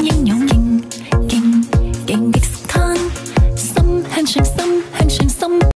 英勇，勁極食攤，心向上，心向上，心。